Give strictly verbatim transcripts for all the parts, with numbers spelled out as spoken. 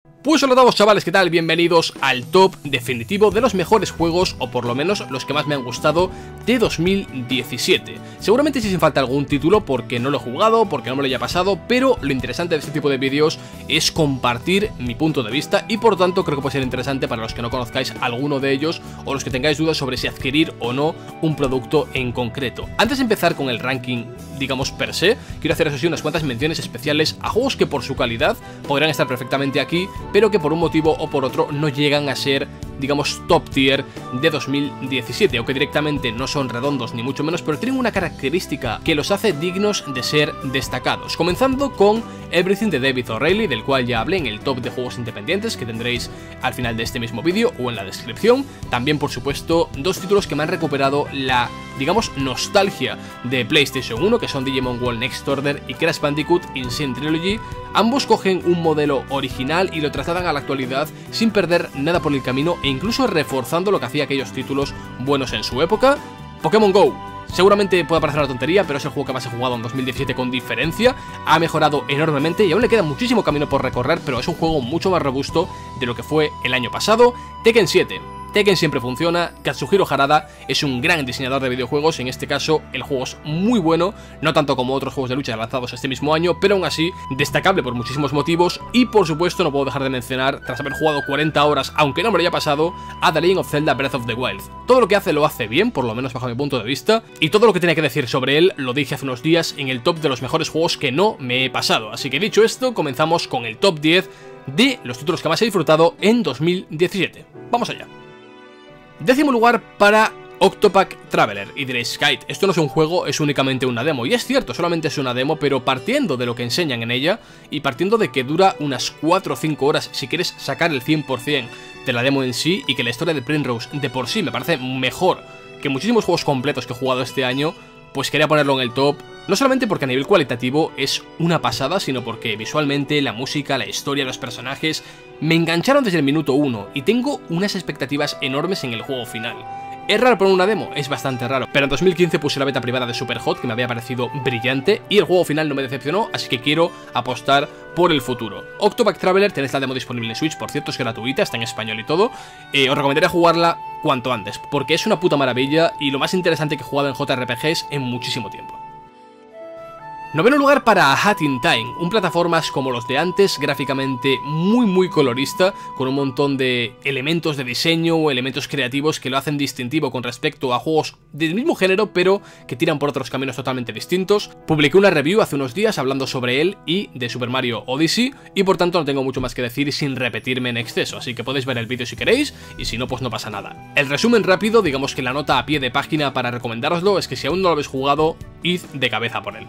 Pues hola a todos, chavales, ¿qué tal? Bienvenidos al top definitivo de los mejores juegos, o por lo menos los que más me han gustado, de dos mil diecisiete. Seguramente sí sin falta algún título porque no lo he jugado, porque no me lo haya pasado, pero lo interesante de este tipo de vídeos es compartir mi punto de vista y por tanto creo que puede ser interesante para los que no conozcáis alguno de ellos o los que tengáis dudas sobre si adquirir o no un producto en concreto. Antes de empezar con el ranking, digamos per se, quiero hacer eso sí unas cuantas menciones especiales a juegos que por su calidad podrían estar perfectamente aquí, pero que por un motivo o por otro no llegan a ser, digamos, top tier de dos mil diecisiete, aunque directamente no son redondos ni mucho menos, pero tienen una característica que los hace dignos de ser destacados. Comenzando con Everything de David O'Reilly, del cual ya hablé en el top de juegos independientes que tendréis al final de este mismo vídeo o en la descripción. También, por supuesto, dos títulos que me han recuperado la, digamos, nostalgia de PlayStation uno, que son Digimon World Next Order y Crash Bandicoot Insane Trilogy. Ambos cogen un modelo original y lo trasladan a la actualidad sin perder nada por el camino e incluso reforzando lo que hacía aquellos títulos buenos en su época. Pokémon GO. Seguramente pueda parecer una tontería, pero es el juego que más he jugado en dos mil diecisiete con diferencia. Ha mejorado enormemente y aún le queda muchísimo camino por recorrer, pero es un juego mucho más robusto de lo que fue el año pasado. Tekken siete. Tekken siempre funciona, Katsuhiro Harada es un gran diseñador de videojuegos, en este caso el juego es muy bueno, no tanto como otros juegos de lucha lanzados este mismo año, pero aún así destacable por muchísimos motivos y por supuesto no puedo dejar de mencionar, tras haber jugado cuarenta horas, aunque no me lo haya pasado, a The Legend of Zelda Breath of the Wild. Todo lo que hace lo hace bien, por lo menos bajo mi punto de vista, y todo lo que tenía que decir sobre él lo dije hace unos días en el top de los mejores juegos que no me he pasado, así que dicho esto, comenzamos con el top diez de los títulos que más he disfrutado en dos mil diecisiete. Vamos allá. Décimo lugar para Octopath Traveler, y diréis, Kite, esto no es un juego, es únicamente una demo, y es cierto, solamente es una demo, pero partiendo de lo que enseñan en ella, y partiendo de que dura unas cuatro o cinco horas si quieres sacar el cien por cien de la demo en sí, y que la historia de Primrose de por sí me parece mejor que muchísimos juegos completos que he jugado este año, pues quería ponerlo en el top, no solamente porque a nivel cualitativo es una pasada, sino porque visualmente, la música, la historia, los personajes me engancharon desde el minuto uno y tengo unas expectativas enormes en el juego final. ¿Es raro poner una demo? Es bastante raro, pero en dos mil quince puse la beta privada de Superhot, que me había parecido brillante, y el juego final no me decepcionó, así que quiero apostar por el futuro. Octopath Traveler, tenéis la demo disponible en Switch, por cierto es gratuita, está en español y todo, eh, os recomendaría jugarla cuanto antes, porque es una puta maravilla y lo más interesante que he jugado en J R P Gs en muchísimo tiempo. Noveno lugar para A Hat in Time, un plataformas como los de antes, gráficamente muy muy colorista, con un montón de elementos de diseño o elementos creativos que lo hacen distintivo con respecto a juegos del mismo género, pero que tiran por otros caminos totalmente distintos. Publiqué una review hace unos días hablando sobre él y de Super Mario Odyssey, y por tanto no tengo mucho más que decir sin repetirme en exceso, así que podéis ver el vídeo si queréis, y si no pues no pasa nada. El resumen rápido, digamos que la nota a pie de página para recomendároslo, es que si aún no lo habéis jugado, id de cabeza por él.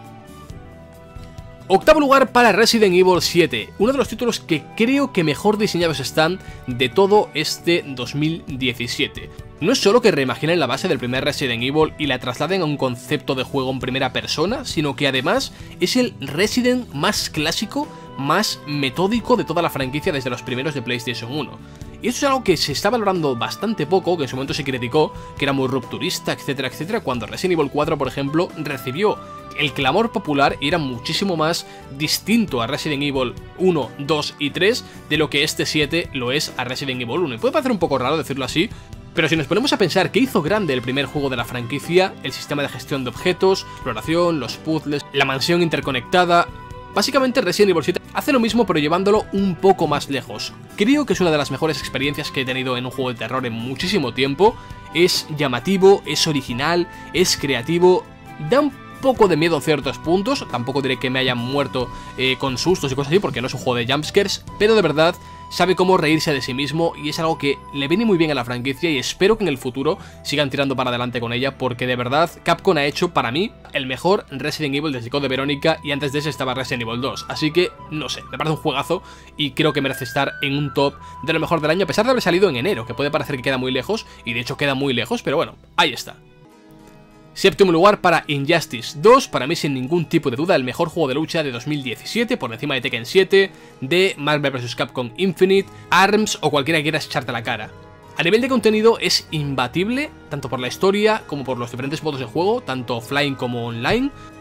Octavo lugar para Resident Evil siete, uno de los títulos que creo que mejor diseñados están de todo este dos mil diecisiete. No es solo que reimaginen la base del primer Resident Evil y la trasladen a un concepto de juego en primera persona, sino que además es el Resident más clásico, más metódico de toda la franquicia desde los primeros de PlayStation uno. Y esto es algo que se está valorando bastante poco, que en su momento se criticó, que era muy rupturista, etcétera, etcétera, cuando Resident Evil cuatro, por ejemplo, recibió el clamor popular y era muchísimo más distinto a Resident Evil uno, dos y tres de lo que este siete lo es a Resident Evil uno. Y puede parecer un poco raro decirlo así, pero si nos ponemos a pensar qué hizo grande el primer juego de la franquicia, el sistema de gestión de objetos, exploración, los puzzles, la mansión interconectada, básicamente Resident Evil siete hace lo mismo pero llevándolo un poco más lejos. Creo que es una de las mejores experiencias que he tenido en un juego de terror en muchísimo tiempo. Es llamativo, es original, es creativo, da un poco de miedo en ciertos puntos, tampoco diré que me hayan muerto eh, con sustos y cosas así porque no es un juego de jumpscares, pero de verdad sabe cómo reírse de sí mismo y es algo que le viene muy bien a la franquicia y espero que en el futuro sigan tirando para adelante con ella porque de verdad Capcom ha hecho para mí el mejor Resident Evil desde Code Verónica y antes de ese estaba Resident Evil dos, así que no sé, me parece un juegazo y creo que merece estar en un top de lo mejor del año a pesar de haber salido en enero, que puede parecer que queda muy lejos y de hecho queda muy lejos, pero bueno, ahí está. Séptimo lugar para Injustice dos, para mí sin ningún tipo de duda el mejor juego de lucha de dos mil diecisiete, por encima de Tekken siete, de Marvel versus. Capcom Infinite, ARMS o cualquiera que quiera echarte la cara. A nivel de contenido es imbatible, tanto por la historia como por los diferentes modos de juego, tanto offline como online.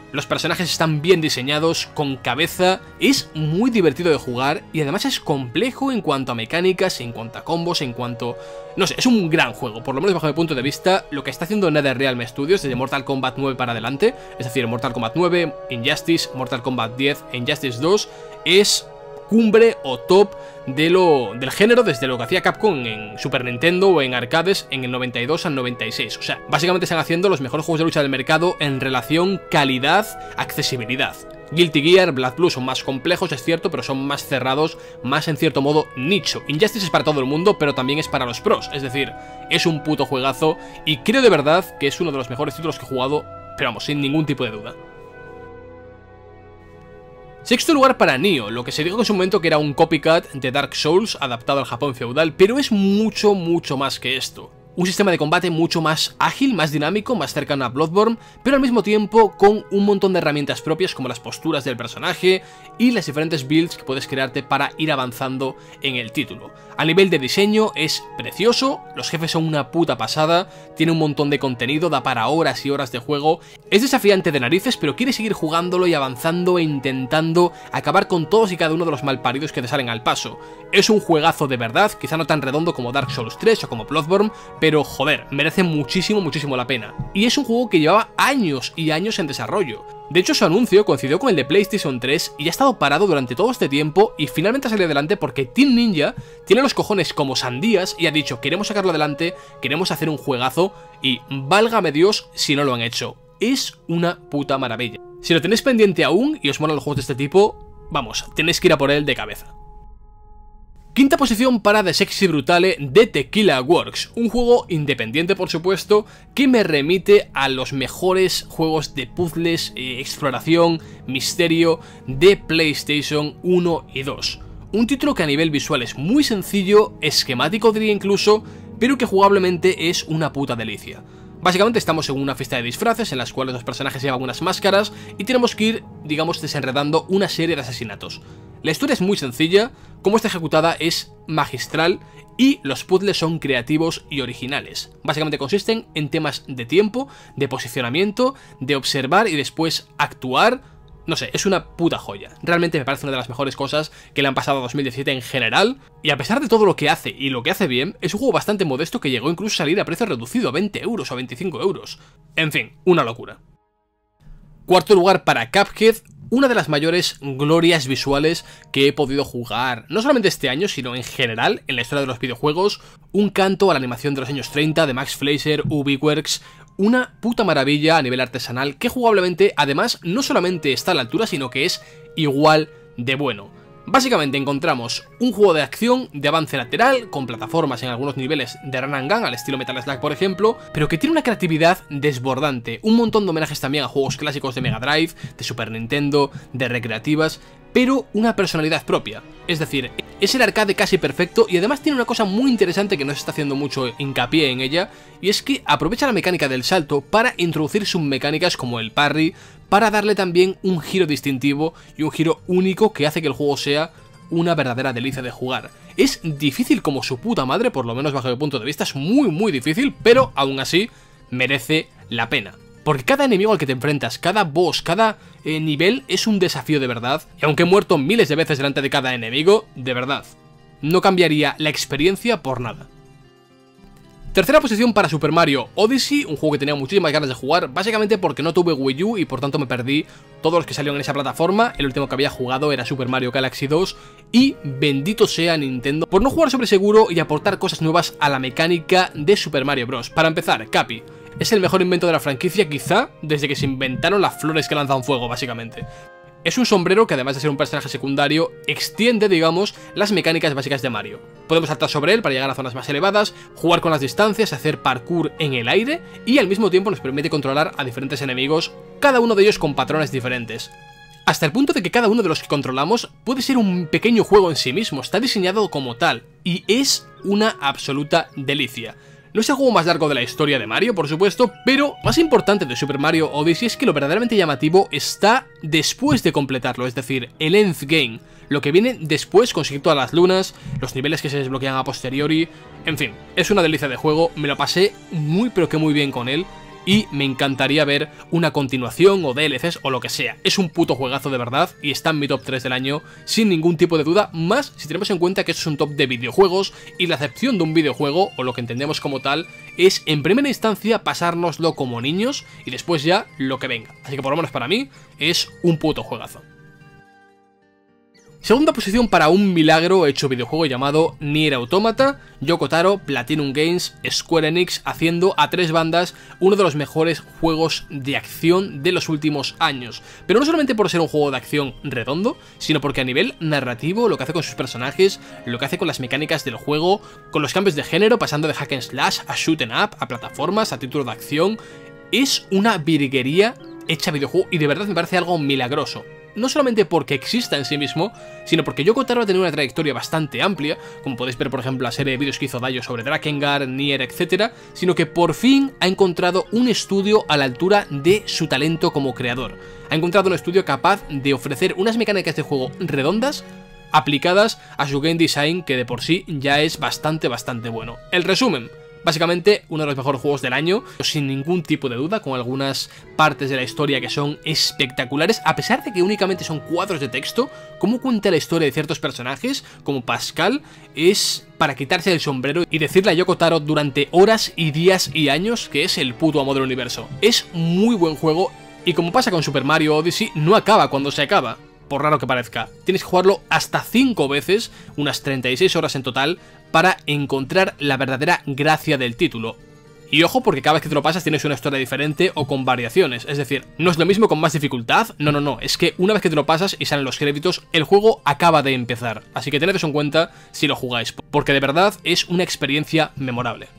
Los personajes están bien diseñados, con cabeza, es muy divertido de jugar y además es complejo en cuanto a mecánicas, en cuanto a combos, en cuanto... No sé, es un gran juego, por lo menos bajo mi punto de vista, lo que está haciendo NetherRealm Studios desde Mortal Kombat nueve para adelante, es decir, Mortal Kombat nueve, Injustice, Mortal Kombat diez, Injustice dos, es cumbre o top de lo, del género desde lo que hacía Capcom en Super Nintendo o en arcades en el noventa y dos al noventa y seis. O sea, básicamente están haciendo los mejores juegos de lucha del mercado en relación calidad-accesibilidad. Guilty Gear, Blood Blue son más complejos, es cierto, pero son más cerrados, más en cierto modo nicho. Injustice es para todo el mundo, pero también es para los pros, es decir, es un puto juegazo y creo de verdad que es uno de los mejores títulos que he jugado, pero vamos, sin ningún tipo de duda. Sexto lugar para Nioh, lo que se dijo en su momento que era un copycat de Dark Souls adaptado al Japón feudal, pero es mucho, mucho más que esto. Un sistema de combate mucho más ágil, más dinámico, más cercano a Bloodborne, pero al mismo tiempo con un montón de herramientas propias como las posturas del personaje y las diferentes builds que puedes crearte para ir avanzando en el título. A nivel de diseño es precioso, los jefes son una puta pasada, tiene un montón de contenido, da para horas y horas de juego, es desafiante de narices, pero quieres seguir jugándolo y avanzando e intentando acabar con todos y cada uno de los malparidos que te salen al paso. Es un juegazo de verdad, quizá no tan redondo como Dark Souls tres o como Bloodborne, pero joder, merece muchísimo, muchísimo la pena. Y es un juego que llevaba años y años en desarrollo. De hecho, su anuncio coincidió con el de PlayStation tres y ha estado parado durante todo este tiempo y finalmente ha salido adelante porque Team Ninja tiene los cojones como sandías y ha dicho queremos sacarlo adelante, queremos hacer un juegazo y válgame Dios si no lo han hecho. Es una puta maravilla. Si lo tenéis pendiente aún y os molan los juegos de este tipo, vamos, tenéis que ir a por él de cabeza. Quinta posición para The Sexy Brutale de Tequila Works, un juego independiente por supuesto que me remite a los mejores juegos de puzzles, eh, exploración, misterio de PlayStation uno y dos. Un título que a nivel visual es muy sencillo, esquemático diría incluso, pero que jugablemente es una puta delicia. Básicamente estamos en una fiesta de disfraces en las cuales los personajes llevan unas máscaras y tenemos que ir, digamos, desenredando una serie de asesinatos. La historia es muy sencilla, como está ejecutada es magistral y los puzzles son creativos y originales. Básicamente consisten en temas de tiempo, de posicionamiento, de observar y después actuar. No sé, es una puta joya. Realmente me parece una de las mejores cosas que le han pasado a dos mil diecisiete en general. Y a pesar de todo lo que hace y lo que hace bien, es un juego bastante modesto que llegó incluso a salir a precio reducido, a veinte euros o a veinticinco euros. En fin, una locura. Cuarto lugar para Cuphead, una de las mayores glorias visuales que he podido jugar, no solamente este año, sino en general en la historia de los videojuegos. Un canto a la animación de los años treinta de Max Fleischer, Ubiworks. Una puta maravilla a nivel artesanal que jugablemente además no solamente está a la altura sino que es igual de bueno. Básicamente encontramos un juego de acción de avance lateral, con plataformas en algunos niveles de run and gun al estilo Metal Slug por ejemplo, pero que tiene una creatividad desbordante, un montón de homenajes también a juegos clásicos de Mega Drive, de Super Nintendo, de recreativas, pero una personalidad propia. Es decir, es el arcade casi perfecto y además tiene una cosa muy interesante que no se está haciendo mucho hincapié en ella, y es que aprovecha la mecánica del salto para introducir submecánicas como el parry, para darle también un giro distintivo y un giro único que hace que el juego sea una verdadera delicia de jugar. Es difícil como su puta madre, por lo menos bajo mi punto de vista, es muy muy difícil, pero aún así merece la pena. Porque cada enemigo al que te enfrentas, cada boss, cada eh, nivel es un desafío de verdad, y aunque he muerto miles de veces delante de cada enemigo, de verdad, no cambiaría la experiencia por nada. Tercera posición para Super Mario Odyssey, un juego que tenía muchísimas ganas de jugar, básicamente porque no tuve Wii U y por tanto me perdí todos los que salieron en esa plataforma. El último que había jugado era Super Mario Galaxy dos y bendito sea Nintendo por no jugar sobre seguro y aportar cosas nuevas a la mecánica de Super Mario Bros. Para empezar, Cappy es el mejor invento de la franquicia quizá desde que se inventaron las flores que lanzan fuego básicamente. Es un sombrero que además de ser un personaje secundario, extiende, digamos, las mecánicas básicas de Mario. Podemos saltar sobre él para llegar a zonas más elevadas, jugar con las distancias, hacer parkour en el aire y al mismo tiempo nos permite controlar a diferentes enemigos, cada uno de ellos con patrones diferentes. Hasta el punto de que cada uno de los que controlamos puede ser un pequeño juego en sí mismo, está diseñado como tal y es una absoluta delicia. No es el juego más largo de la historia de Mario, por supuesto, pero más importante de Super Mario Odyssey es que lo verdaderamente llamativo está después de completarlo, es decir, el endgame, lo que viene después, conseguir todas las lunas, los niveles que se desbloquean a posteriori, en fin, es una delicia de juego, me lo pasé muy pero que muy bien con él y me encantaría ver una continuación o D L Cs o lo que sea. Es un puto juegazo de verdad y está en mi top tres del año sin ningún tipo de duda, más si tenemos en cuenta que esto es un top de videojuegos y la acepción de un videojuego, o lo que entendemos como tal, es en primera instancia pasárnoslo como niños y después ya lo que venga. Así que por lo menos para mí es un puto juegazo. Segunda posición para un milagro hecho videojuego llamado Nier Automata, Yoko Taro, Platinum Games, Square Enix, haciendo a tres bandas uno de los mejores juegos de acción de los últimos años. Pero no solamente por ser un juego de acción redondo, sino porque a nivel narrativo, lo que hace con sus personajes, lo que hace con las mecánicas del juego, con los cambios de género, pasando de hack and slash a shoot 'em up, a plataformas, a títulos de acción, es una virguería hecha videojuego y de verdad me parece algo milagroso. No solamente porque exista en sí mismo, sino porque Yoko Taro ha tenido una trayectoria bastante amplia, como podéis ver por ejemplo la serie de vídeos que hizo Dayo sobre Drakengard, Nier, etcétera, sino que por fin ha encontrado un estudio a la altura de su talento como creador. Ha encontrado un estudio capaz de ofrecer unas mecánicas de juego redondas, aplicadas a su game design, que de por sí ya es bastante bastante bueno. El resumen: básicamente, uno de los mejores juegos del año, sin ningún tipo de duda, con algunas partes de la historia que son espectaculares, a pesar de que únicamente son cuadros de texto. Cómo cuenta la historia de ciertos personajes, como Pascal, es para quitarse el sombrero y decirle a Yoko Taro durante horas y días y años que es el puto amo del universo. Es muy buen juego, y como pasa con Super Mario Odyssey, no acaba cuando se acaba. Por raro que parezca, tienes que jugarlo hasta cinco veces, unas treinta y seis horas en total, para encontrar la verdadera gracia del título. Y ojo, porque cada vez que te lo pasas tienes una historia diferente o con variaciones, es decir, no es lo mismo con más dificultad, no, no, no, es que una vez que te lo pasas y salen los créditos, el juego acaba de empezar, así que tened eso en cuenta si lo jugáis, porque de verdad es una experiencia memorable.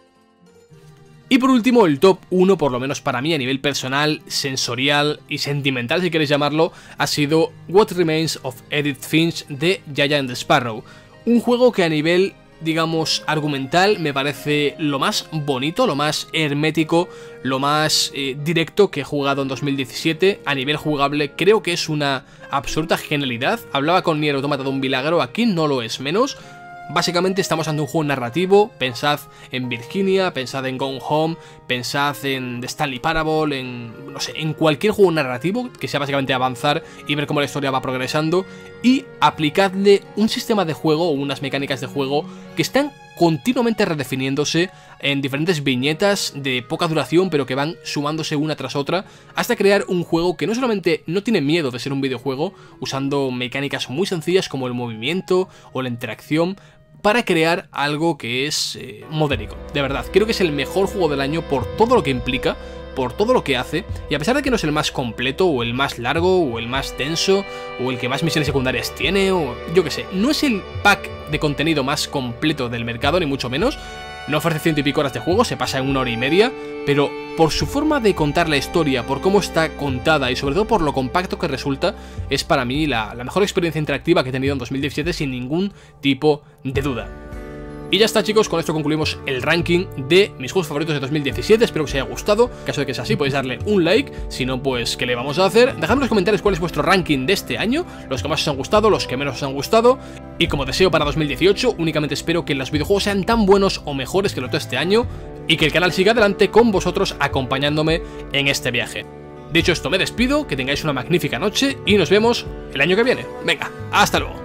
Y por último, el top uno, por lo menos para mí a nivel personal, sensorial y sentimental, si queréis llamarlo, ha sido What Remains of Edith Finch de Giant Sparrow. Un juego que a nivel, digamos, argumental me parece lo más bonito, lo más hermético, lo más eh, directo que he jugado en dos mil diecisiete. A nivel jugable creo que es una absoluta genialidad. Hablaba con Nier Automata de un milagro, aquí no lo es menos. Básicamente estamos ante un juego narrativo. Pensad en Virginia, pensad en Gone Home, pensad en The Stanley Parable, en, no sé, en cualquier juego narrativo que sea básicamente avanzar y ver cómo la historia va progresando, y aplicadle un sistema de juego o unas mecánicas de juego que están continuamente redefiniéndose en diferentes viñetas de poca duración, pero que van sumándose una tras otra hasta crear un juego que no solamente no tiene miedo de ser un videojuego, usando mecánicas muy sencillas como el movimiento o la interacción, para crear algo que es eh, modélico. De verdad, creo que es el mejor juego del año por todo lo que implica, por todo lo que hace, y a pesar de que no es el más completo, o el más largo, o el más denso, o el que más misiones secundarias tiene, o yo que sé, no es el pack de contenido más completo del mercado, ni mucho menos. No ofrece ciento y pico horas de juego, se pasa en una hora y media, pero por su forma de contar la historia, por cómo está contada y sobre todo por lo compacto que resulta, es para mí la, la mejor experiencia interactiva que he tenido en dos mil diecisiete sin ningún tipo de duda. Y ya está, chicos, con esto concluimos el ranking de mis juegos favoritos de dos mil diecisiete, espero que os haya gustado. En caso de que sea así, podéis darle un like, si no, pues ¿qué le vamos a hacer? Dejadme en los comentarios cuál es vuestro ranking de este año, los que más os han gustado, los que menos os han gustado, y como deseo para dos mil dieciocho, únicamente espero que los videojuegos sean tan buenos o mejores que los de este año, y que el canal siga adelante con vosotros acompañándome en este viaje. Dicho esto, me despido, que tengáis una magnífica noche, y nos vemos el año que viene. Venga, hasta luego.